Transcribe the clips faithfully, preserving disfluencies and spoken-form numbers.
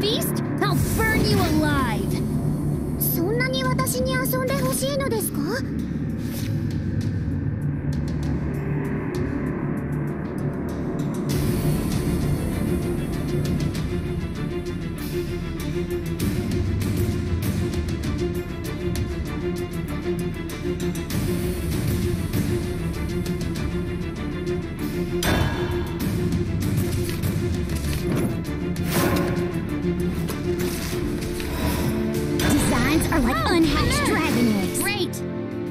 beast! I'll burn you alive! そんなに私に遊んでほしいのですか? Designs are like oh, unhatched dragon eggs. Great!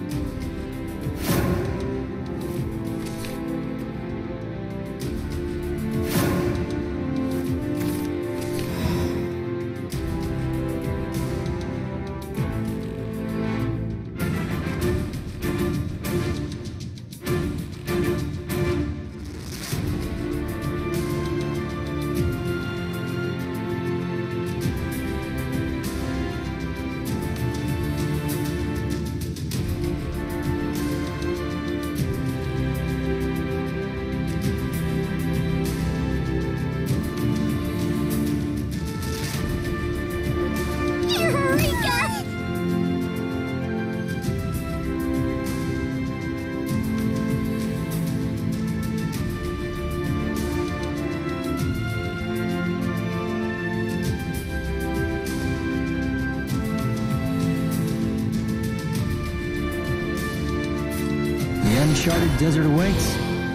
Uncharted desert awaits.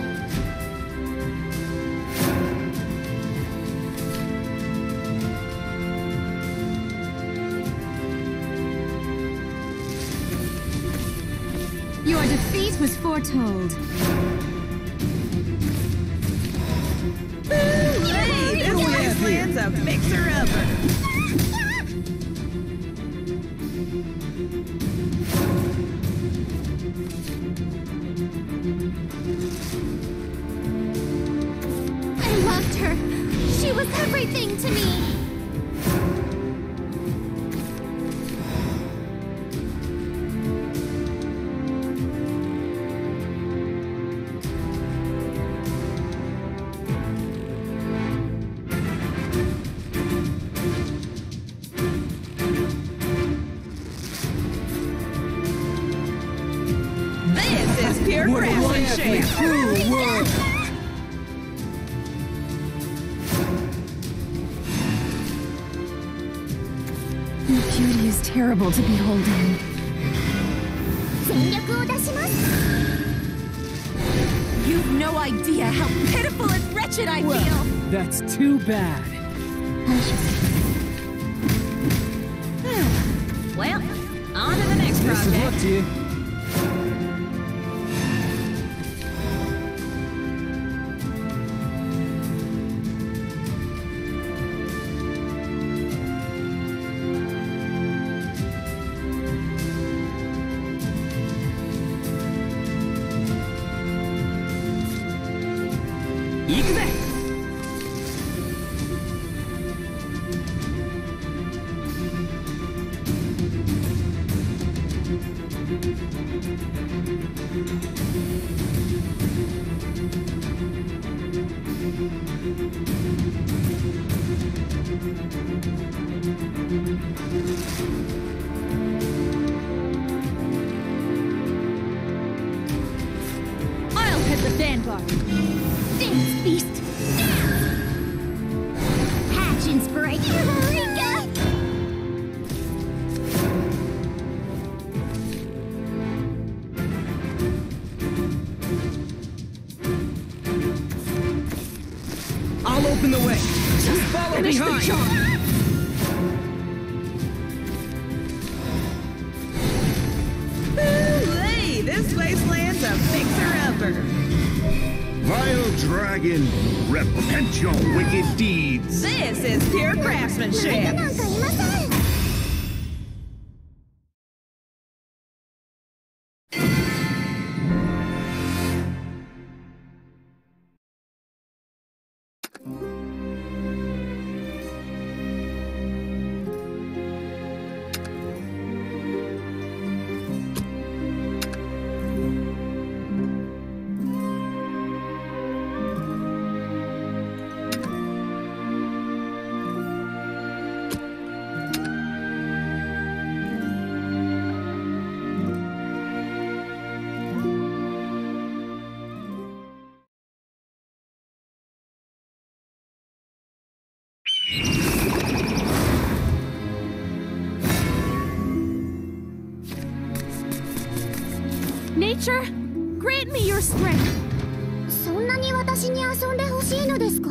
Your defeat was foretold. Hey, this wasteland's a fixer-upper. I loved her. She was everything to me. This is pure craftsmanship. Cruel world. Your beauty is terrible to behold in. 全力を出します. You've no idea how pitiful and wretched I Well, feel. that's too bad. Well, on to the next Best of luck project. to you. I'll hit the vanguard. Dance, beast. Dance. Hatch inspiration. Eureka! I'll open the way. Just follow Finish the behind. job. Hey, this wasteland's a fixer-upper. Vile dragon, repent your wicked deeds. This is pure craftsmanship. なんかいません. nature, grant me your strength. そんなに私に遊んでほしいのですか？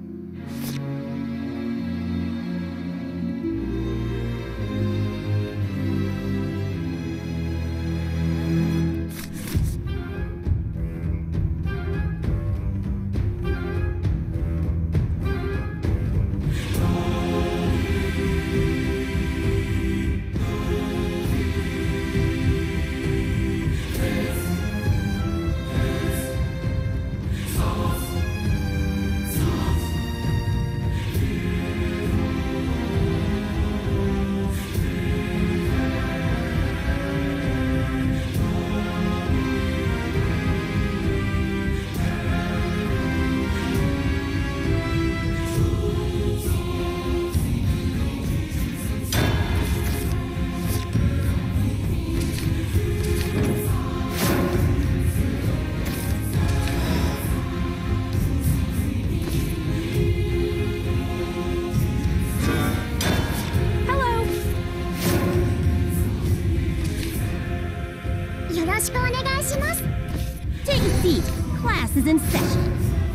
Take a seat. Class is in session.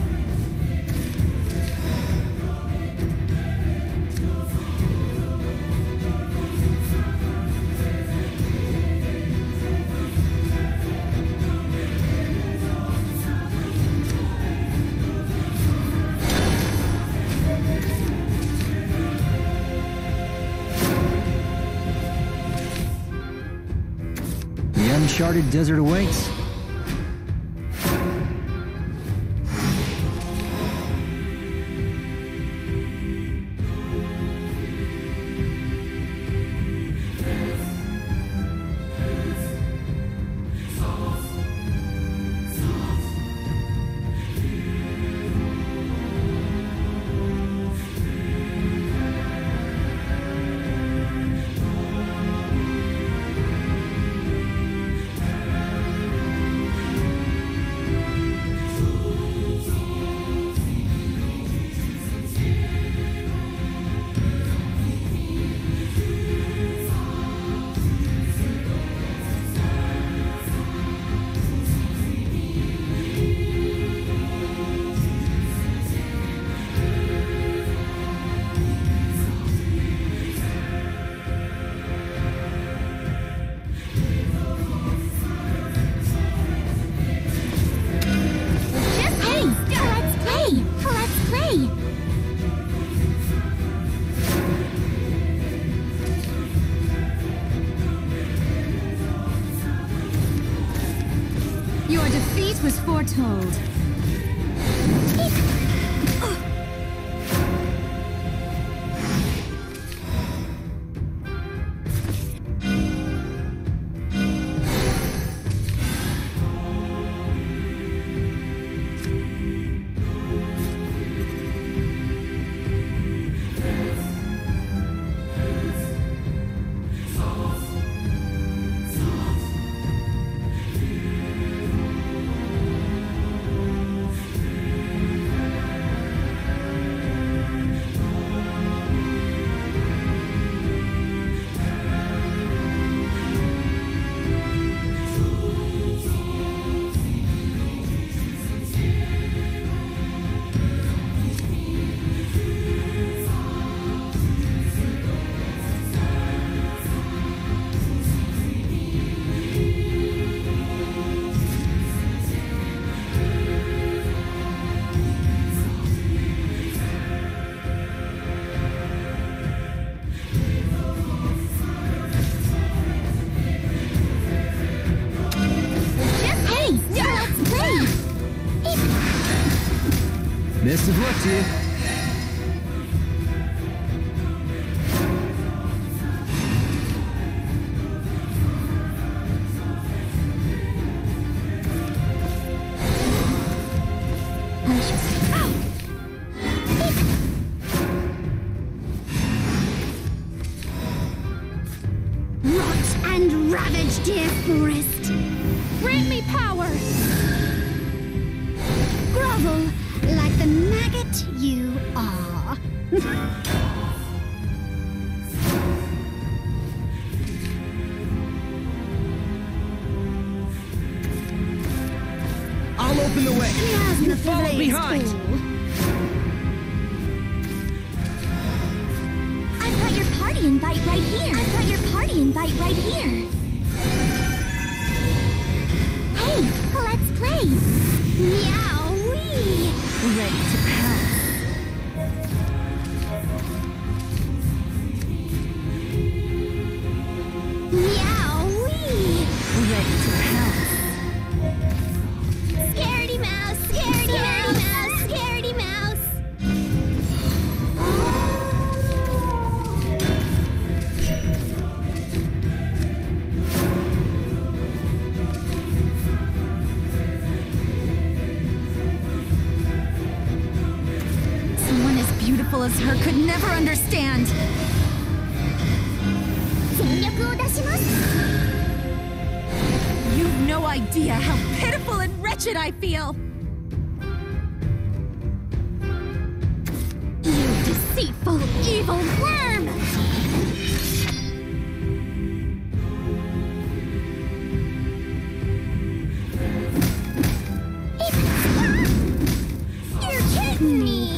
The uncharted desert awaits. Your defeat was foretold. Best of luck to you. Rot and ravage, dear forest. Grant me power. Grovel like the maggot you are. Follow Today's behind. cool. I've got your party invite right here. I've got your party invite right here. Hey, let's play. Meow-wee. Ready to pounce. Meow-wee. Ready to pounce. Scaredy mouse, scaredy mouse, scaredy mouse. Someone as beautiful as her could never understand. 全力を出します。 You've no idea how pitiful and wretched I feel. You deceitful, evil worm! You're kidding me!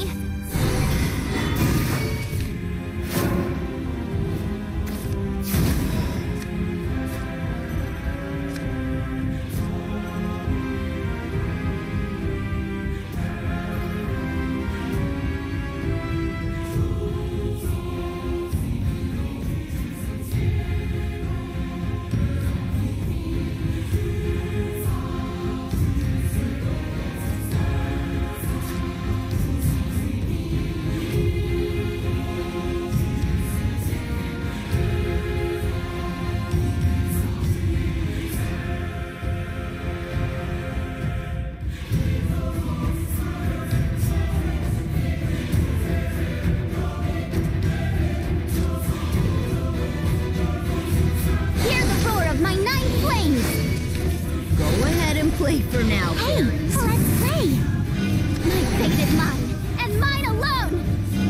Hear the roar of my nine flames! Go ahead and play for now, Hey, fairies. let's play! My fate is mine, and mine alone!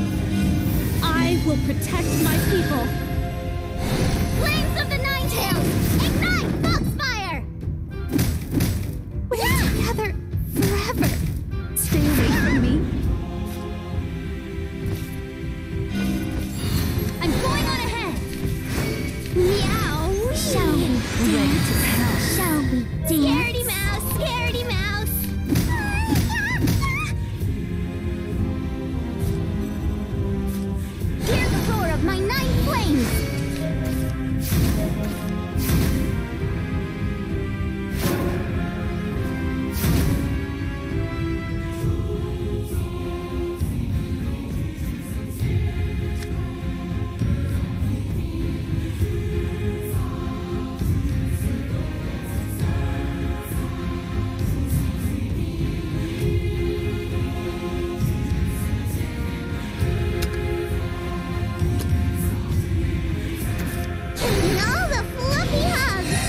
I will protect my people. Flames of the Nine Tails! Ignite Foxfire! We're together forever. Stay away from me. I'm going on ahead! Meow! Shall we Ready to pounce. Shall we dance? Scaredy mouse! Scaredy mouse! Hear the roar of my nine flames! Giving all the fluffy hugs!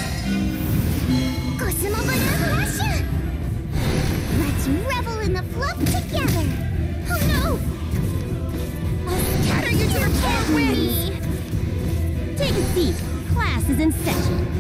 Cosmo Balloon Flash! Let's revel in the fluff together! Oh no! I'll scatter you to your four winds! Take a seat. Class is in session.